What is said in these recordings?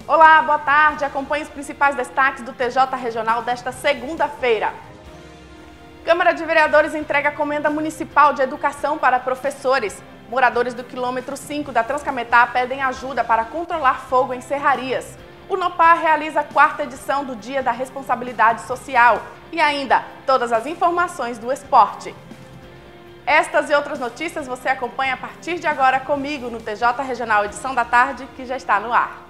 Olá, boa tarde. Acompanhe os principais destaques do TJ Regional desta segunda-feira. Câmara de Vereadores entrega a Comenda Municipal de Educação para professores. Moradores do quilômetro 5 da Transcametá pedem ajuda para controlar fogo em serrarias. O NOPAR realiza a 4ª edição do Dia da Responsabilidade Social. E ainda, todas as informações do esporte. Estas e outras notícias você acompanha a partir de agora comigo no TJ Regional Edição da Tarde, que já está no ar.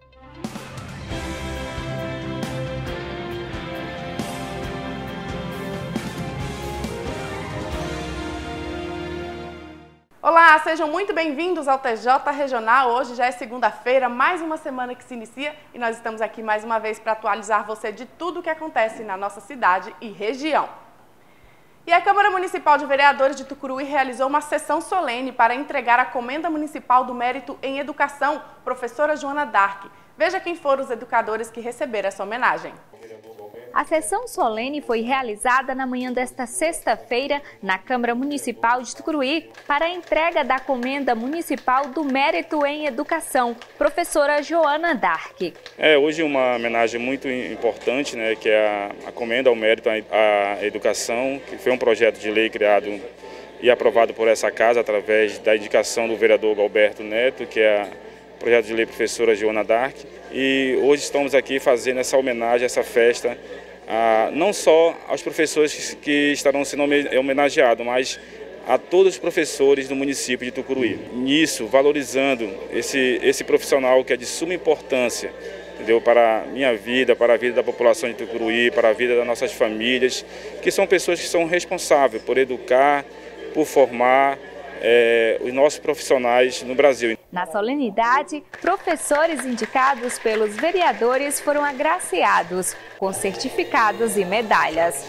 Olá, sejam muito bem-vindos ao TJ Regional. Hoje já é segunda-feira, mais uma semana que se inicia e nós estamos aqui mais uma vez para atualizar você de tudo o que acontece na nossa cidade e região. E a Câmara Municipal de Vereadores de Tucuruí realizou uma sessão solene para entregar a Comenda Municipal do Mérito em Educação, professora Joana Dark. Veja quem foram os educadores que receberam essa homenagem. A sessão solene foi realizada na manhã desta sexta-feira na Câmara Municipal de Tucuruí para a entrega da Comenda Municipal do Mérito em Educação, professora Joana Dark. Hoje uma homenagem muito importante, né, que é a Comenda ao Mérito à Educação, que foi um projeto de lei criado e aprovado por essa casa através da indicação do vereador Galberto Neto, que é o projeto de lei professora Joana Dark. E hoje estamos aqui fazendo essa homenagem, essa festa, não só aos professores que estarão sendo homenageados, mas a todos os professores do município de Tucuruí. Nisso, valorizando esse profissional que é de suma importância, entendeu? Para a minha vida, para a vida da população de Tucuruí, para a vida das nossas famílias, que são pessoas que são responsáveis por educar, por formar os nossos profissionais no Brasil. Na solenidade, professores indicados pelos vereadores foram agraciados com certificados e medalhas.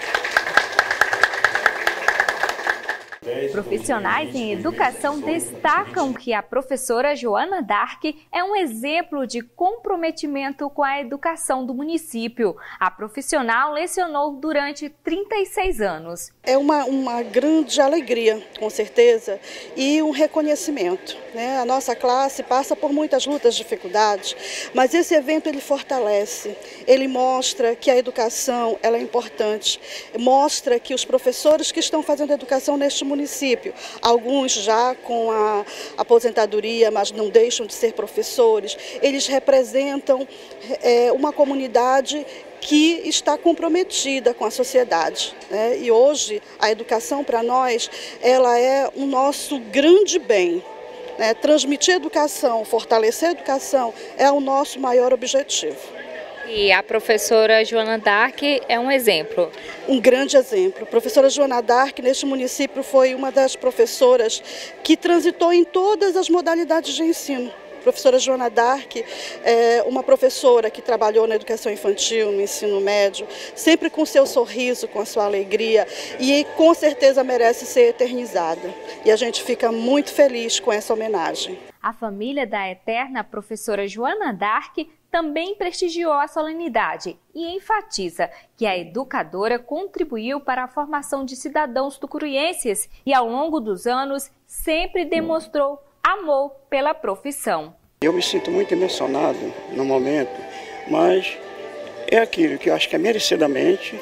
Profissionais em educação destacam que a professora Joana Dark é um exemplo de comprometimento com a educação do município. A profissional lecionou durante 36 anos. É uma grande alegria, com certeza, e um reconhecimento, né? A nossa classe passa por muitas lutas, dificuldades, mas esse evento ele fortalece, ele mostra que a educação ela é importante, mostra que os professores que estão fazendo educação neste município, alguns já com a aposentadoria, mas não deixam de ser professores, eles representam uma comunidade que está comprometida com a sociedade, né? E hoje a educação para nós ela é o nosso grande bem, né? Transmitir educação, fortalecer a educação é o nosso maior objetivo. E a professora Joana Dark é um exemplo. Um grande exemplo. A professora Joana Dark, neste município, foi uma das professoras que transitou em todas as modalidades de ensino. A professora Joana Dark é uma professora que trabalhou na educação infantil, no ensino médio, sempre com seu sorriso, com a sua alegria, e com certeza merece ser eternizada. E a gente fica muito feliz com essa homenagem. A família da eterna professora Joana Dark também prestigiou a solenidade e enfatiza que a educadora contribuiu para a formação de cidadãos tucuruienses e, ao longo dos anos, sempre demonstrou amor pela profissão. Eu me sinto muito emocionado no momento, mas é aquilo que eu acho que é merecidamente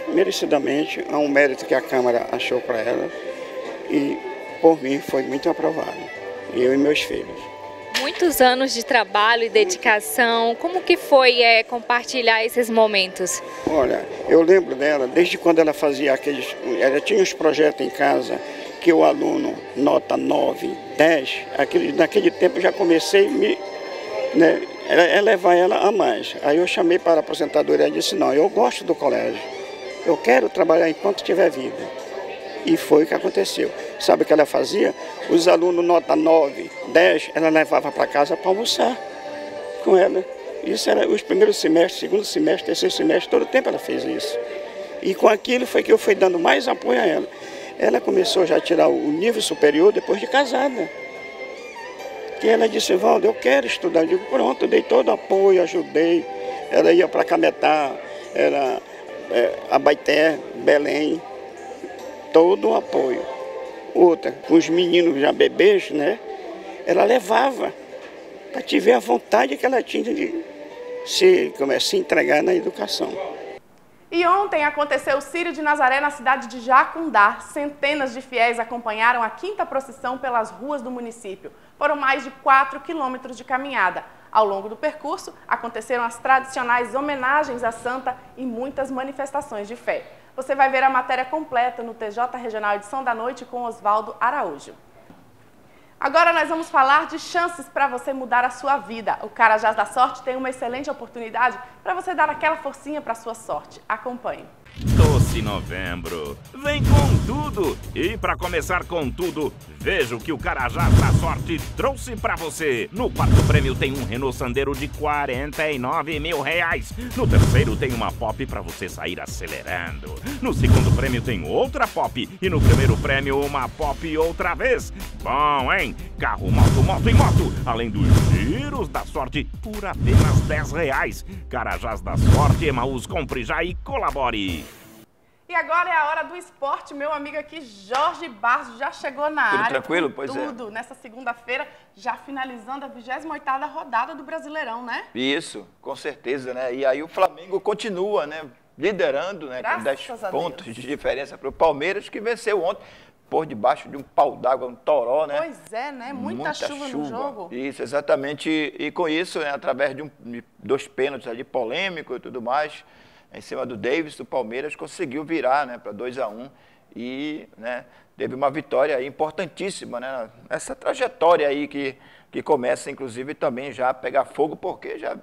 é um mérito que a Câmara achou para ela e, por mim, foi muito aprovado, eu e meus filhos. Muitos anos de trabalho e dedicação, como que foi compartilhar esses momentos? Olha, eu lembro dela, desde quando ela fazia ela tinha uns projetos em casa, que o aluno nota 9, 10, naquele tempo eu já comecei a levar ela a mais. Aí eu chamei para a aposentadoria e disse, não, eu gosto do colégio, eu quero trabalhar enquanto tiver vida. E foi o que aconteceu. Sabe o que ela fazia? Os alunos nota 9, 10, ela levava para casa para almoçar com ela. Isso era os primeiros semestres, segundo semestre, terceiro semestre, todo o tempo ela fez isso. E com aquilo foi que eu fui dando mais apoio a ela. Ela começou já a tirar o nível superior depois de casada. Que ela disse, Valdo, eu quero estudar. Eu digo, pronto, dei todo o apoio, ajudei. Ela ia para Cametá, era Abaeté, Belém. Todo o apoio. Outra, com os meninos já bebês, né? Ela levava para te ver a vontade que ela tinha se entregar na educação. E ontem aconteceu o Círio de Nazaré na cidade de Jacundá. Centenas de fiéis acompanharam a 5ª procissão pelas ruas do município. Foram mais de 4 quilômetros de caminhada. Ao longo do percurso, aconteceram as tradicionais homenagens à santa e muitas manifestações de fé. Você vai ver a matéria completa no TJ Regional Edição da Noite com Oswaldo Araújo. Agora nós vamos falar de chances para você mudar a sua vida. O Carajás da Sorte tem uma excelente oportunidade para você dar aquela forcinha para a sua sorte. Acompanhe. Doce Novembro, vem com tudo! E para começar com tudo, veja o que o Carajás da Sorte trouxe para você. No 4º prêmio tem um Renault Sandero de R$49 mil. No 3º tem uma Pop para você sair acelerando. No 2º prêmio tem outra Pop. E no 1º prêmio uma Pop outra vez. Bom, hein? Carro, moto e moto. Além dos giros da sorte por apenas R$10. Carajás da Sorte, Emaús, compre já e colabore. E agora é a hora do esporte. Meu amigo aqui, Jorge Barros, já chegou na área. Tudo tranquilo? Pois tudo. Nessa segunda-feira, já finalizando a 28ª rodada do Brasileirão, né? Isso, com certeza, né? E aí o Flamengo continua, né? Liderando, né? Com 10 pontos de diferença para o Palmeiras, que venceu ontem por debaixo de um pau d'água, um toró, né? Pois é, né? Muita chuva no jogo. Isso, exatamente. E com isso, né, através de 2 pênaltis ali polêmicos e tudo mais, em cima do Davis, o Palmeiras conseguiu virar, né, para 2-1 e, né, teve uma vitória aí importantíssima, né, nessa trajetória aí que começa, inclusive, também já a pegar fogo, porque já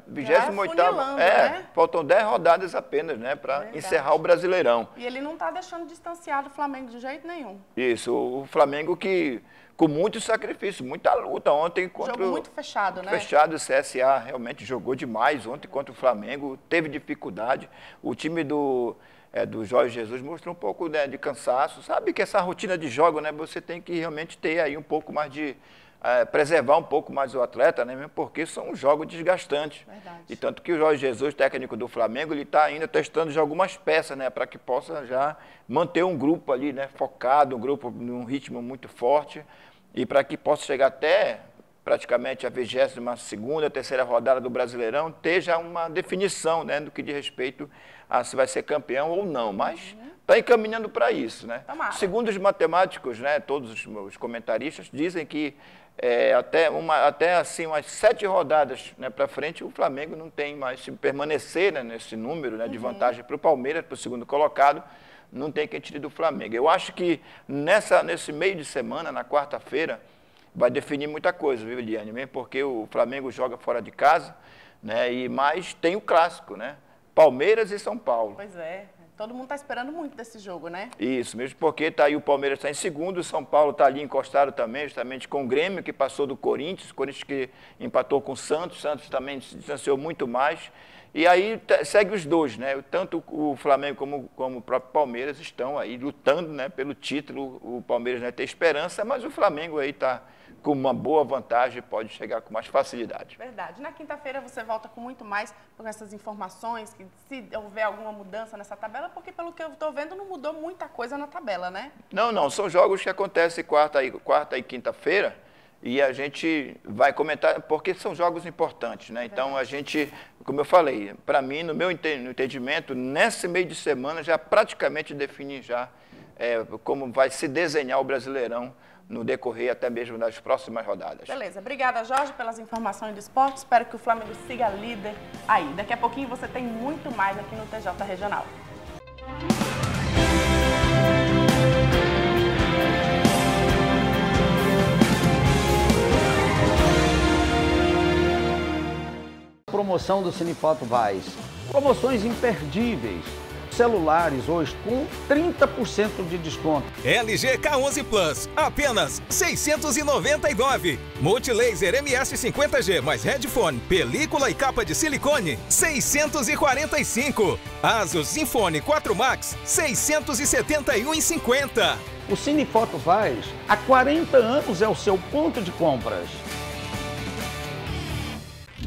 28ª, né? Faltam 10 rodadas apenas, né, para encerrar o Brasileirão. E ele não está deixando distanciado o Flamengo de jeito nenhum. Isso, o Flamengo que, com muito sacrifício, muita luta ontem contra jogo muito fechado, né? Fechado, o CSA realmente jogou demais ontem contra o Flamengo, teve dificuldade. O time do Jorge Jesus mostrou um pouco, né, de cansaço. Sabe que essa rotina de jogo, né, você tem que realmente ter aí um pouco mais de preservar um pouco mais o atleta, né, mesmo porque são jogos desgastantes. Verdade. E tanto que o Jorge Jesus, técnico do Flamengo, ele está ainda testando já algumas peças, né, para que possa já manter um grupo ali, né, focado, um grupo num ritmo muito forte e para que possa chegar até praticamente a 22ª, terceira rodada do Brasileirão, ter já uma definição, né, do que diz respeito a se vai ser campeão ou não, mas está encaminhando para isso, né? Segundo os matemáticos, né, todos os comentaristas dizem que até assim umas 7 rodadas, né, para frente o Flamengo não tem mais, se permanecer, né, nesse número, né, de vantagem para o Palmeiras, para o 2º colocado, não tem quem tire do Flamengo. Eu acho que nesse meio de semana, na quarta-feira, vai definir muita coisa, viu, Eliane? Mesmo porque o Flamengo joga fora de casa, né? Mas tem o clássico, né? Palmeiras e São Paulo. Pois é. Todo mundo está esperando muito desse jogo, né? Isso, mesmo porque tá aí o Palmeiras está em segundo, o São Paulo está ali encostado também, justamente com o Grêmio, que passou do Corinthians, o Corinthians que empatou com o Santos também se distanciou muito mais. E aí segue os dois, né? Tanto o Flamengo como o próprio Palmeiras estão aí lutando, né, pelo título. O Palmeiras vai ter esperança, mas o Flamengo aí está com uma boa vantagem, pode chegar com mais facilidade. Verdade. Na quinta-feira você volta com muito mais com essas informações, que se houver alguma mudança nessa tabela, porque pelo que eu estou vendo não mudou muita coisa na tabela, né? Não, são jogos que acontecem quarta e quinta-feira. E a gente vai comentar, porque são jogos importantes, né? Então, a gente, como eu falei, para mim, no meu entendimento, nesse meio de semana já praticamente define já como vai se desenhar o Brasileirão no decorrer até mesmo das próximas rodadas. Beleza. Obrigada, Jorge, pelas informações do esporte. Espero que o Flamengo siga líder aí. Daqui a pouquinho você tem muito mais aqui no TJ Regional. Promoção do Cinefoto Vaz. Promoções imperdíveis. Celulares hoje com 30% de desconto. LG K11 Plus, apenas R$ 699. Multilaser MS50G mais headphone, película e capa de silicone, R$ 645. Asus Zenfone 4 Max, R$ 671,50. O Cinefoto Vaz, há 40 anos é o seu ponto de compras.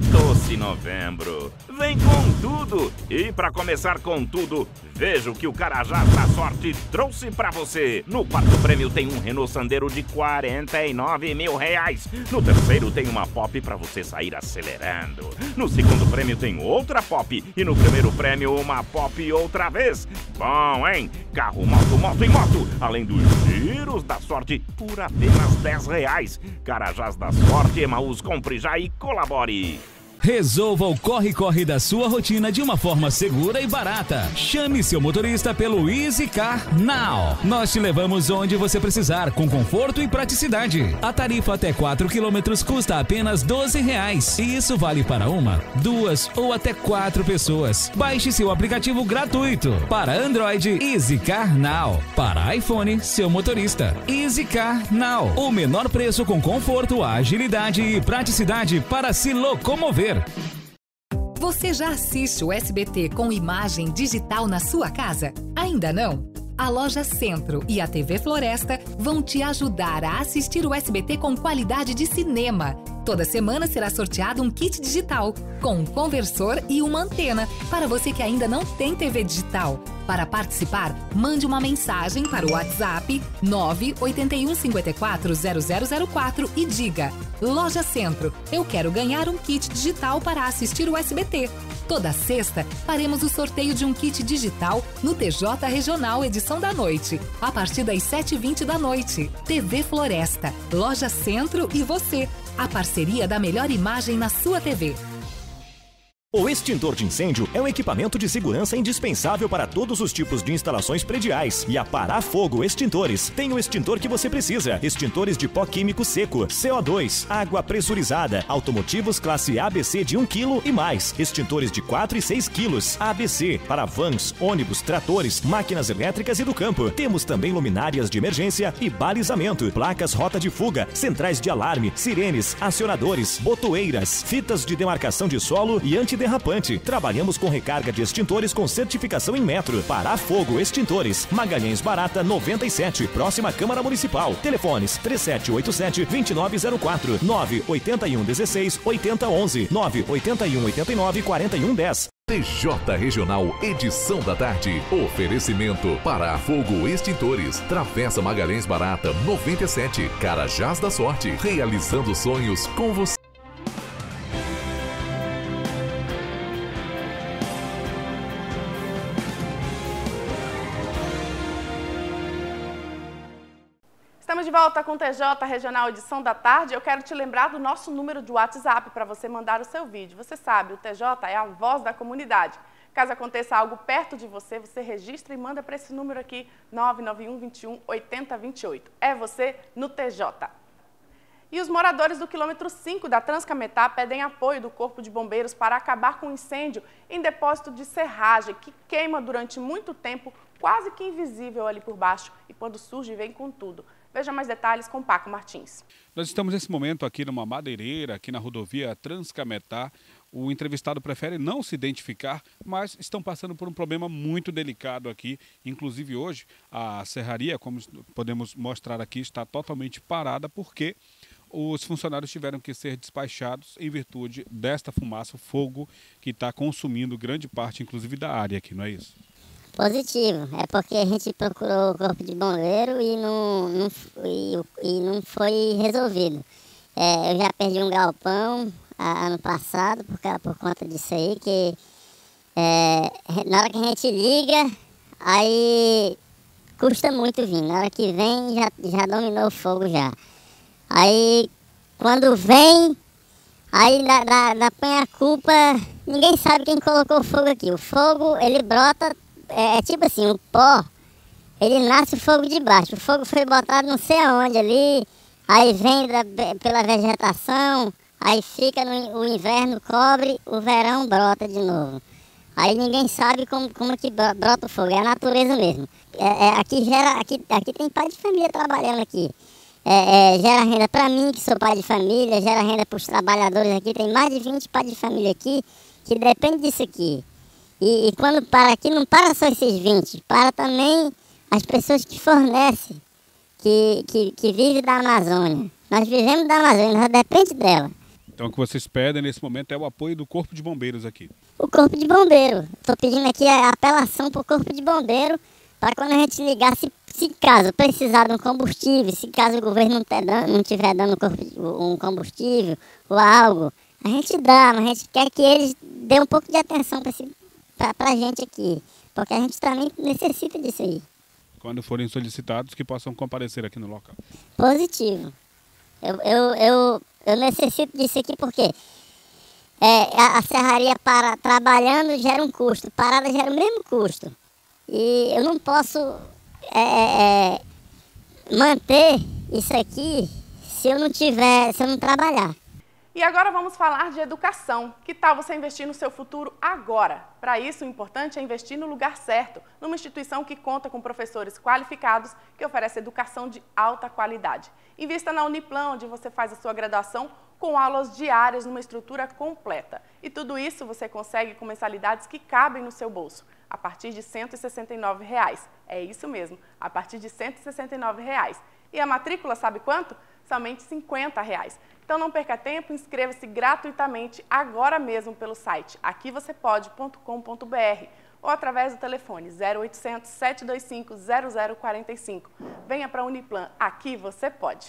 Esse novembro vem com tudo. E para começar com tudo, veja o que o Carajás da Sorte trouxe para você. No quarto prêmio tem um Renault Sandero de R$49 mil. No terceiro tem uma Pop para você sair acelerando. No segundo prêmio tem outra Pop. E no primeiro prêmio uma Pop outra vez. Bom, hein? Carro, moto e moto. Além dos giros da sorte por apenas R$10. Carajás da Sorte, Emaús, compre já e colabore. Resolva o corre-corre da sua rotina de uma forma segura e barata. Chame seu motorista pelo Easy Car Now. Nós te levamos onde você precisar, com conforto e praticidade. A tarifa até 4 km custa apenas R$12. E isso vale para uma, 2 ou até 4 pessoas. Baixe seu aplicativo gratuito. Para Android, Easy Car Now. Para iPhone, seu motorista. Easy Car Now. O menor preço com conforto, agilidade e praticidade para se locomover. Você já assiste o SBT com imagem digital na sua casa? Ainda não? A Loja Centro e a TV Floresta vão te ajudar a assistir o SBT com qualidade de cinema. Toda semana será sorteado um kit digital, com um conversor e uma antena, para você que ainda não tem TV digital. Para participar, mande uma mensagem para o WhatsApp 981540004 e diga: Loja Centro, eu quero ganhar um kit digital para assistir o SBT. Toda sexta, faremos o sorteio de um kit digital no TJ Regional Edição da Noite, a partir das 7h20 da noite. TV Floresta, Loja Centro e você. A parceria da melhor imagem na sua TV. O extintor de incêndio é um equipamento de segurança indispensável para todos os tipos de instalações prediais. E a Parafogo Extintores tem o extintor que você precisa. Extintores de pó químico seco, CO2, água pressurizada, automotivos classe ABC de 1 kg e mais. Extintores de 4 e 6 kg, ABC, para vans, ônibus, tratores, máquinas elétricas e do campo. Temos também luminárias de emergência e balizamento, placas rota de fuga, centrais de alarme, sirenes, acionadores, botoeiras, fitas de demarcação de solo e antiderrapante. Trabalhamos com recarga de extintores com certificação em metro. Parafogo Extintores, Magalhães Barata 97, próxima Câmara Municipal. Telefones 3787-2904, 98116-8011, 98189-4110. TJ Regional Edição da Tarde. Oferecimento Parafogo Extintores, Travessa Magalhães Barata 97, Carajás da Sorte, realizando sonhos com você. Estamos de volta com o TJ Regional Edição da Tarde. Eu quero te lembrar do nosso número de WhatsApp para você mandar o seu vídeo. Você sabe, o TJ é a voz da comunidade. Caso aconteça algo perto de você, você registra e manda para esse número aqui, 991 21 80 28. É você no TJ. E os moradores do quilômetro 5 da Transcametá pedem apoio do Corpo de Bombeiros para acabar com um incêndio em depósito de serragem que queima durante muito tempo, quase que invisível ali por baixo, e quando surge vem com tudo. Veja mais detalhes com Paco Martins. Nós estamos nesse momento aqui numa madeireira, aqui na rodovia Transcametá. O entrevistado prefere não se identificar, mas estão passando por um problema muito delicado aqui. Inclusive hoje a serraria, como podemos mostrar aqui, está totalmente parada porque os funcionários tiveram que ser despachados em virtude desta fumaça, o fogo que está consumindo grande parte, inclusive, da área aqui, não é isso? Positivo, é porque a gente procurou o corpo de bombeiro e não foi resolvido. Eu já perdi um galpão ano passado por conta disso aí, que na hora que a gente liga, aí custa muito vir. Na hora que vem, já dominou o fogo já. Aí, quando vem, aí põe a culpa, ninguém sabe quem colocou o fogo aqui. O fogo, ele brota, é tipo assim, o pó, ele nasce o fogo de baixo. O fogo foi botado não sei aonde ali, aí vem pela vegetação, aí fica o inverno, cobre, o verão brota de novo. Aí ninguém sabe como que brota o fogo, é a natureza mesmo. Aqui tem pai de família trabalhando aqui. Gera renda para mim, que sou pai de família, gera renda para os trabalhadores aqui. Tem mais de 20 pais de família aqui que dependem disso aqui. E quando para aqui, não para só esses 20, para também as pessoas que fornecem, que vivem da Amazônia. Nós vivemos da Amazônia, nós dependemos dela. Então o que vocês pedem nesse momento é o apoio do Corpo de Bombeiros aqui. O Corpo de Bombeiro. Estou pedindo aqui a apelação para o Corpo de Bombeiro, para quando a gente ligar, se caso precisar de um combustível, se caso o governo não estiver dando um combustível ou algo, a gente dá, mas a gente quer que eles dêem um pouco de atenção para a gente aqui, porque a gente também necessita disso aí. Quando forem solicitados, que possam comparecer aqui no local. Positivo. Eu necessito disso aqui porque a serraria trabalhando gera um custo, parada gera o mesmo custo. E eu não posso manter isso aqui se eu não trabalhar. E agora vamos falar de educação. Que tal você investir no seu futuro agora? Para isso, o importante é investir no lugar certo, numa instituição que conta com professores qualificados que oferece educação de alta qualidade. Invista na Uniplan, onde você faz a sua graduação com aulas diárias numa estrutura completa. E tudo isso você consegue com mensalidades que cabem no seu bolso, a partir de R$ 169. É isso mesmo, a partir de R$ 169. E a matrícula, sabe quanto? Somente R$ 50. Então não perca tempo, inscreva-se gratuitamente agora mesmo pelo site aquivocêpode.com.br ou através do telefone 0800 725 0045. Venha para a Uniplan, aqui você pode.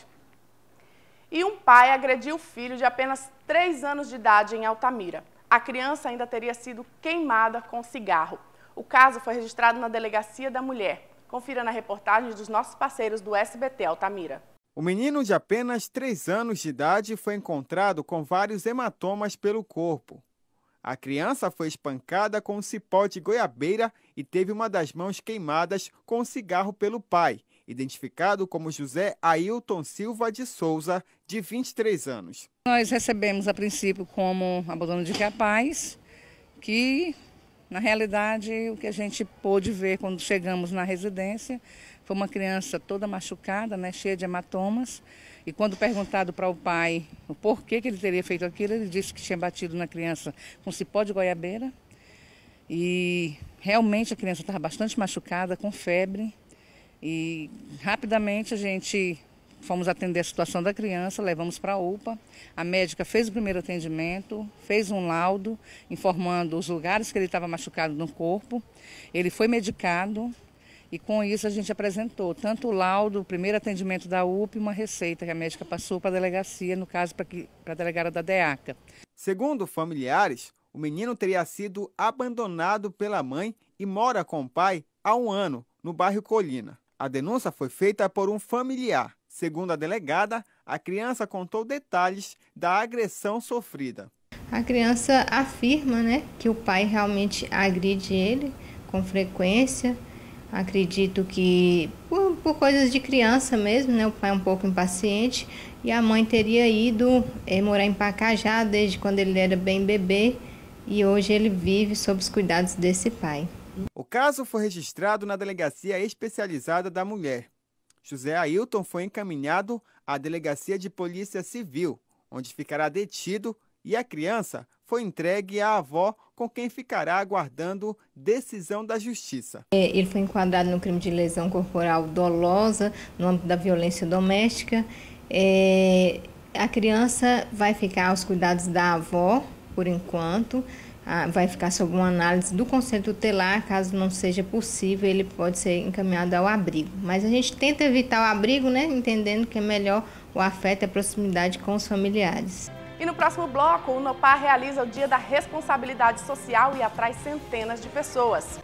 E um pai agrediu o filho de apenas 3 anos de idade em Altamira. A criança ainda teria sido queimada com cigarro. O caso foi registrado na Delegacia da Mulher. Confira na reportagem dos nossos parceiros do SBT Altamira. O menino de apenas 3 anos de idade foi encontrado com vários hematomas pelo corpo. A criança foi espancada com um cipó de goiabeira e teve uma das mãos queimadas com um cigarro pelo pai, identificado como José Ailton Silva de Souza, de 23 anos. Nós recebemos a princípio como abandono de capaz, que na realidade o que a gente pôde ver quando chegamos na residência foi uma criança toda machucada, né, cheia de hematomas. E quando perguntado para o pai o porquê que ele teria feito aquilo, ele disse que tinha batido na criança com cipó de goiabeira. E realmente a criança estava bastante machucada, com febre. E rapidamente a gente fomos atender a situação da criança, levamos para a UPA. A médica fez o primeiro atendimento, fez um laudo informando os lugares que ele estava machucado no corpo. Ele foi medicado. E com isso a gente apresentou tanto o laudo, o primeiro atendimento da UPA e uma receita que a médica passou para a delegacia, no caso para a delegada da DEACA. Segundo familiares, o menino teria sido abandonado pela mãe e mora com o pai há 1 ano, no bairro Colina. A denúncia foi feita por um familiar. Segundo a delegada, a criança contou detalhes da agressão sofrida. A criança afirma, que o pai realmente agride ele com frequência. Acredito que por coisas de criança mesmo, o pai é um pouco impaciente e a mãe teria ido morar em Pacajá desde quando ele era bem bebê e hoje ele vive sob os cuidados desse pai. O caso foi registrado na Delegacia Especializada da Mulher. José Ailton foi encaminhado à Delegacia de Polícia Civil, onde ficará detido, e a criança foi entregue à avó, com quem ficará aguardando decisão da Justiça. Ele foi enquadrado no crime de lesão corporal dolosa, no âmbito da violência doméstica. A criança vai ficar aos cuidados da avó, por enquanto. Vai ficar sob uma análise do Conselho Tutelar. Caso não seja possível, ele pode ser encaminhado ao abrigo. Mas a gente tenta evitar o abrigo, entendendo que é melhor o afeto e a proximidade com os familiares. E no próximo bloco, o Unopar realiza o Dia da Responsabilidade Social e atrai centenas de pessoas.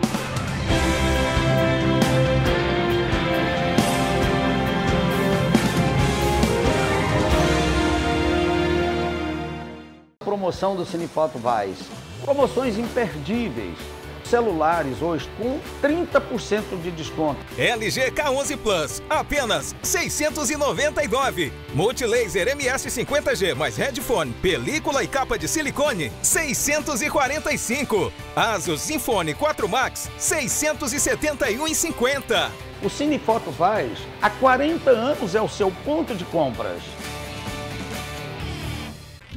Promoção do Cinefoto Vaz. Promoções imperdíveis. Celulares hoje com 30% de desconto. LG K11 Plus, apenas R$ 699. Multilaser MS50G mais headphone, película e capa de silicone, R$ 645. Asus Zenfone 4 Max, R$ 671,50. O Cinefoto Vaz, há 40 anos é o seu ponto de compras.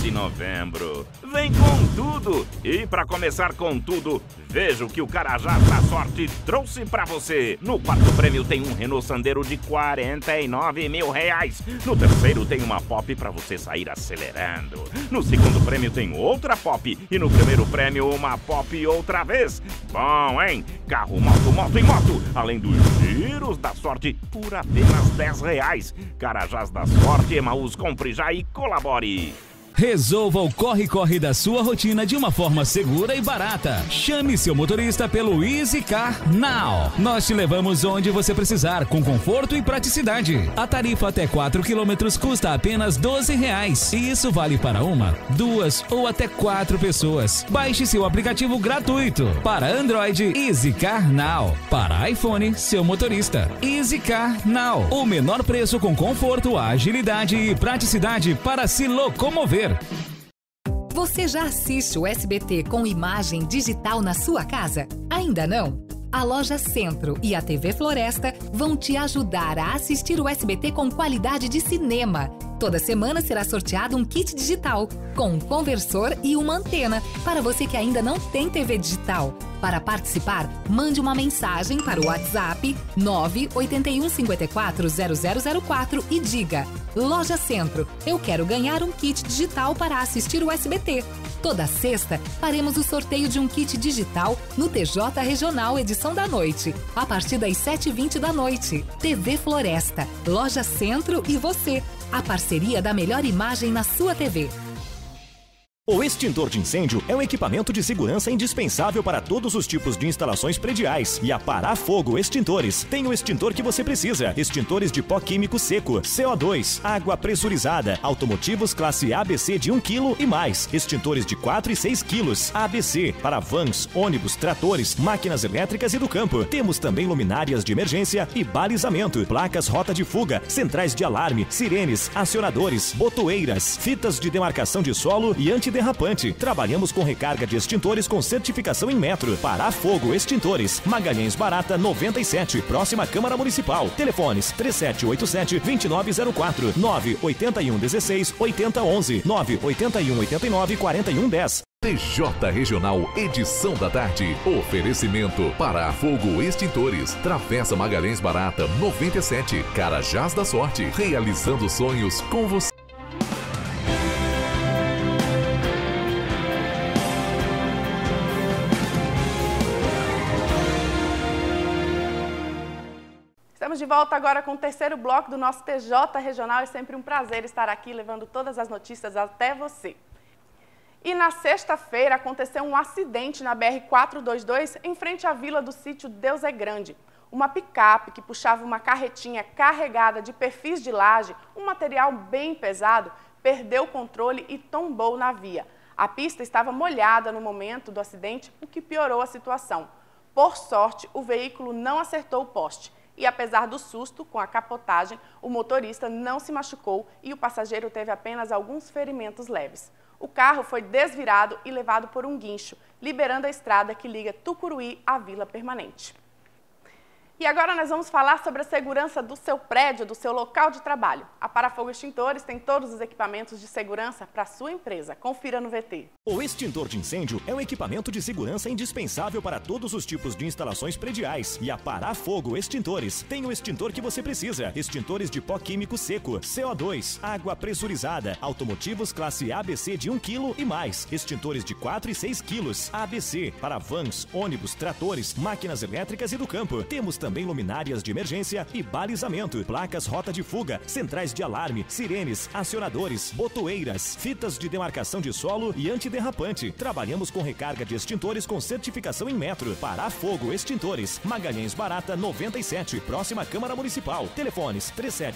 Nesse novembro, vem com tudo! E para começar com tudo, veja o que o Carajás da Sorte trouxe para você. No quarto prêmio tem um Renault Sandero de R$49 mil. No terceiro tem uma Pop para você sair acelerando. No segundo prêmio tem outra Pop. E no primeiro prêmio uma Pop outra vez. Bom, hein? Carro, moto, moto e moto. Além dos giros da sorte por apenas R$10. Carajás da Sorte, Emaús, compre já e colabore. Resolva o corre-corre da sua rotina de uma forma segura e barata. Chame seu motorista pelo Easy Car Now. Nós te levamos onde você precisar, com conforto e praticidade. A tarifa até 4 km custa apenas R$12. E isso vale para uma, duas ou até 4 pessoas. Baixe seu aplicativo gratuito. Para Android, Easy Car Now. Para iPhone, seu motorista. Easy Car Now. O menor preço com conforto, agilidade e praticidade para se locomover. Você já assiste o SBT com imagem digital na sua casa? Ainda não? A Loja Centro e a TV Floresta vão te ajudar a assistir o SBT com qualidade de cinema. Toda semana será sorteado um kit digital, com um conversor e uma antena, para você que ainda não tem TV digital. Para participar, mande uma mensagem para o WhatsApp 981 54 0004 e diga: Loja Centro, eu quero ganhar um kit digital para assistir o SBT. Toda sexta, faremos o sorteio de um kit digital no TJ Regional Edição da Noite, a partir das 7h20 da noite. TV Floresta, Loja Centro e você. A parceria da melhor imagem na sua TV. O extintor de incêndio é um equipamento de segurança indispensável para todos os tipos de instalações prediais. E a Parafogo Extintores tem o extintor que você precisa. Extintores de pó químico seco, CO2, água pressurizada, automotivos classe ABC de 1 kg e mais. Extintores de 4 e 6 kg, ABC, para vans, ônibus, tratores, máquinas elétricas e do campo. Temos também luminárias de emergência e balizamento, placas rota de fuga, centrais de alarme, sirenes, acionadores, botoeiras, fitas de demarcação de solo e antiderrapante. Trabalhamos com recarga de extintores com certificação em metro. Parafogo Extintores, Magalhães Barata 97, próxima Câmara Municipal. Telefones 3787-2904, 981 16 8011, 981 89 4110. TJ Regional Edição da Tarde. Oferecimento Parafogo Extintores. Travessa Magalhães Barata 97. Carajás da Sorte. Realizando sonhos com você. Estamos de volta agora com o terceiro bloco do nosso TJ Regional. É sempre um prazer estar aqui levando todas as notícias até você. E na sexta-feira aconteceu um acidente na BR-422 em frente à vila do sítio Deus é Grande. Uma picape que puxava uma carretinha carregada de perfis de laje, um material bem pesado, perdeu o controle e tombou na via. A pista estava molhada no momento do acidente, o que piorou a situação. Por sorte, o veículo não acertou o poste. E apesar do susto com a capotagem, o motorista não se machucou e o passageiro teve apenas alguns ferimentos leves. O carro foi desvirado e levado por um guincho, liberando a estrada que liga Tucuruí à Vila Permanente. E agora nós vamos falar sobre a segurança do seu prédio, do seu local de trabalho. A Parafogo Extintores tem todos os equipamentos de segurança para a sua empresa. Confira no VT. O extintor de incêndio é um equipamento de segurança indispensável para todos os tipos de instalações prediais. E a Parafogo Extintores tem o extintor que você precisa. Extintores de pó químico seco, CO2, água pressurizada, automotivos classe ABC de 1 kg e mais. Extintores de 4 e 6 kg, ABC, para vans, ônibus, tratores, máquinas elétricas e do campo. Temos também luminárias de emergência e balizamento, placas rota de fuga, centrais de alarme, sirenes, acionadores, botoeiras, fitas de demarcação de solo e antiderrapante. Trabalhamos com recarga de extintores com certificação em metro. Parafogo Extintores, Magalhães Barata 97, próxima Câmara Municipal. Telefones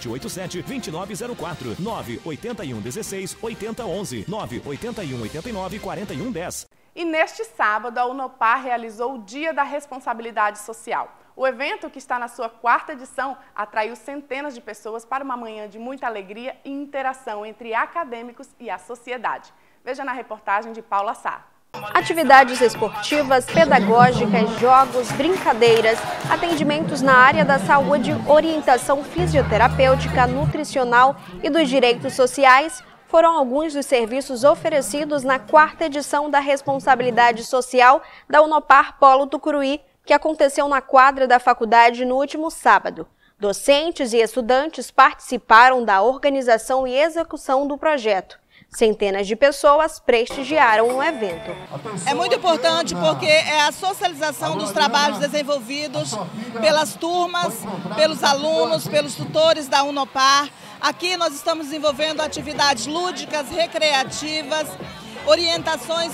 3787-2904, 981 16 8011, 981 89 4110. E neste sábado, a Unopar realizou o Dia da Responsabilidade Social. O evento, que está na sua 4ª edição, atraiu centenas de pessoas para uma manhã de muita alegria e interação entre acadêmicos e a sociedade. Veja na reportagem de Paula Sá. Atividades esportivas, pedagógicas, jogos, brincadeiras, atendimentos na área da saúde, orientação fisioterapêutica, nutricional e dos direitos sociais foram alguns dos serviços oferecidos na 4ª edição da Responsabilidade Social da Unopar Polo Tucuruí, que aconteceu na quadra da faculdade no último sábado. Docentes e estudantes participaram da organização e execução do projeto. Centenas de pessoas prestigiaram o evento. É muito importante porque é a socialização dos trabalhos desenvolvidos pelas turmas, pelos alunos, pelos tutores da Unopar. Aqui nós estamos desenvolvendo atividades lúdicas, recreativas, orientações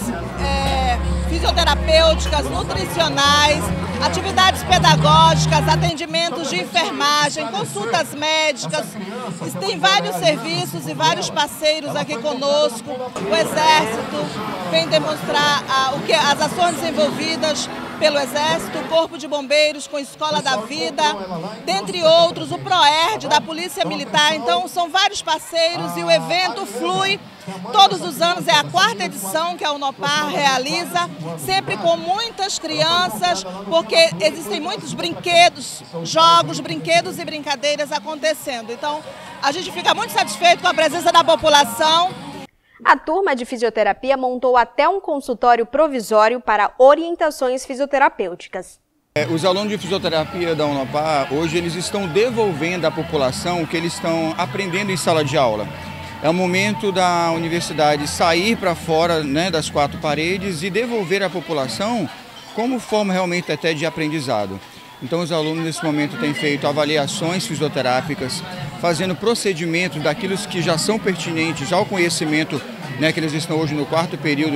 fisioterapêuticas, nutricionais, atividades pedagógicas, atendimentos de enfermagem, consultas médicas. Tem vários serviços e vários parceiros aqui conosco. O Exército vem demonstrar as ações desenvolvidas pelo Exército, o Corpo de Bombeiros com Escola da Vida, dentre outros, o PROERD da Polícia Militar. Então, são vários parceiros e o evento flui todos os anos. É a 4ª edição que a Unopar realiza, sempre com muitas crianças, porque existem muitos brinquedos, jogos, brinquedos e brincadeiras acontecendo. Então, a gente fica muito satisfeito com a presença da população. A turma de fisioterapia montou até um consultório provisório para orientações fisioterapêuticas. Os alunos de fisioterapia da Unopar, hoje eles estão devolvendo à população o que eles estão aprendendo em sala de aula. É o momento da universidade sair para fora, né, das 4 paredes e devolver à população como forma realmente até de aprendizado. Então os alunos nesse momento têm feito avaliações fisioterápicas, fazendo procedimentos daquilo que já são pertinentes ao conhecimento, né, que eles estão hoje no 4º período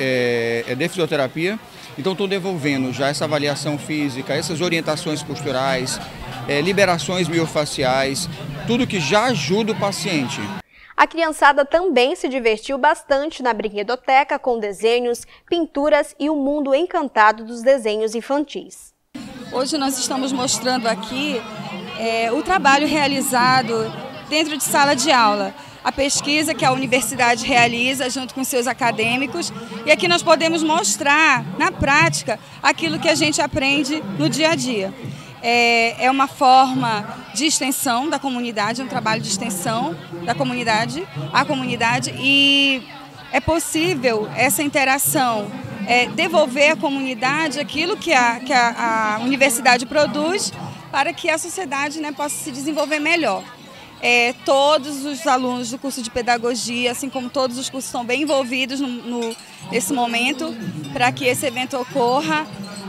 de fisioterapia. Então estou devolvendo já essa avaliação física, essas orientações posturais, liberações miofaciais, tudo que já ajuda o paciente. A criançada também se divertiu bastante na brinquedoteca com desenhos, pinturas e o mundo encantado dos desenhos infantis. Hoje nós estamos mostrando aqui o trabalho realizado dentro de sala de aula, a pesquisa que a universidade realiza junto com seus acadêmicos, e aqui nós podemos mostrar na prática aquilo que a gente aprende no dia a dia. É uma forma de extensão da comunidade, um trabalho de extensão da comunidade à comunidade, e é possível essa interação, devolver à comunidade aquilo que a universidade produz para que a sociedade, né, possa se desenvolver melhor. Todos os alunos do curso de pedagogia, assim como todos os cursos, estão bem envolvidos nesse momento para que esse evento ocorra.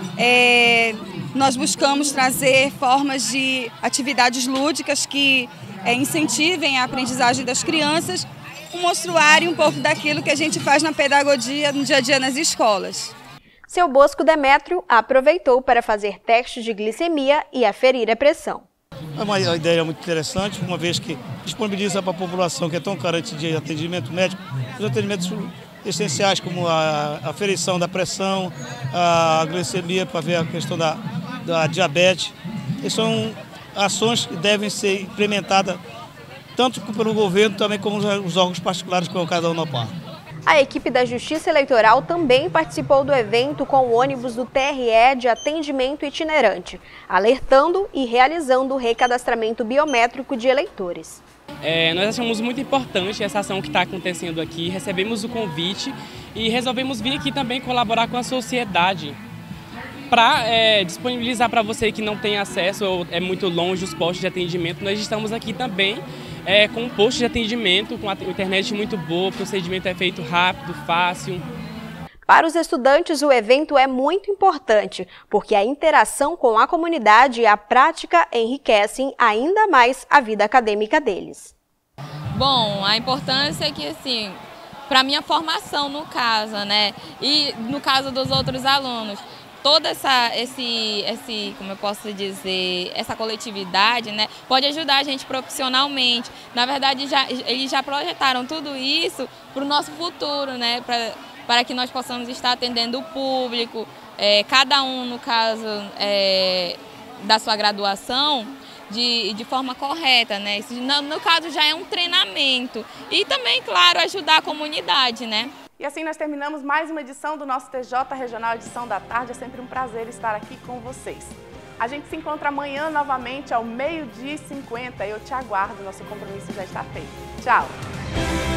Nós buscamos trazer formas de atividades lúdicas que incentivem a aprendizagem das crianças, um mostruário um pouco daquilo que a gente faz na pedagogia no dia a dia nas escolas. Seu Bosco Demétrio aproveitou para fazer testes de glicemia e aferir a pressão. É uma ideia muito interessante, uma vez que disponibiliza para a população que é tão carente de atendimento médico, os atendimentos essenciais como a aferição da pressão, a glicemia para ver a questão da diabetes. E são ações que devem ser implementadas tanto pelo governo também como os órgãos particulares, como é o caso da Unopar. A equipe da Justiça Eleitoral também participou do evento com o ônibus do TRE de atendimento itinerante, alertando e realizando o recadastramento biométrico de eleitores. Nós achamos muito importante essa ação que está acontecendo aqui, recebemos o convite e resolvemos vir aqui também colaborar com a sociedade para disponibilizar para você que não tem acesso ou é muito longe os postos de atendimento. Nós estamos aqui também com um posto de atendimento, com a internet muito boa, o procedimento é feito rápido, fácil. Para os estudantes, o evento é muito importante, porque a interação com a comunidade e a prática enriquecem ainda mais a vida acadêmica deles. Bom, a importância é que, assim, para a minha formação no caso, né, e no caso dos outros alunos, toda como eu posso dizer, essa coletividade, né, pode ajudar a gente profissionalmente. Na verdade, eles já projetaram tudo isso para o nosso futuro, né, para que nós possamos estar atendendo o público, cada um, no caso da sua graduação, de forma correta, né? Isso, no caso, já é um treinamento. E também, claro, ajudar a comunidade, né? E assim nós terminamos mais uma edição do nosso TJ Regional Edição da Tarde. É sempre um prazer estar aqui com vocês. A gente se encontra amanhã novamente ao 12h50. Eu te aguardo, nosso compromisso já está feito. Tchau!